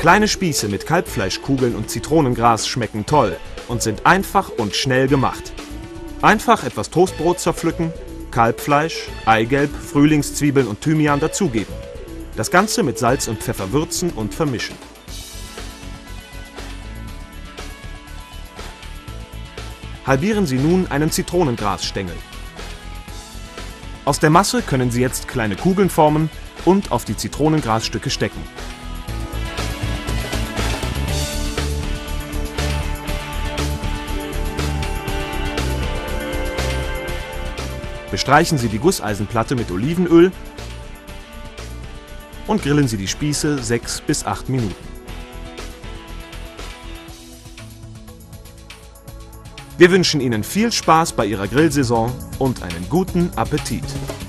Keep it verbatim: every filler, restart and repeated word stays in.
Kleine Spieße mit Kalbfleischkugeln und Zitronengras schmecken toll und sind einfach und schnell gemacht. Einfach etwas Toastbrot zerpflücken, Kalbfleisch, Eigelb, Frühlingszwiebeln und Thymian dazugeben. Das Ganze mit Salz und Pfeffer würzen und vermischen. Halbieren Sie nun einen Zitronengrasstängel. Aus der Masse können Sie jetzt kleine Kugeln formen und auf die Zitronengrasstücke stecken. Bestreichen Sie die Gusseisenplatte mit Olivenöl und grillen Sie die Spieße sechs bis acht Minuten. Wir wünschen Ihnen viel Spaß bei Ihrer Grillsaison und einen guten Appetit!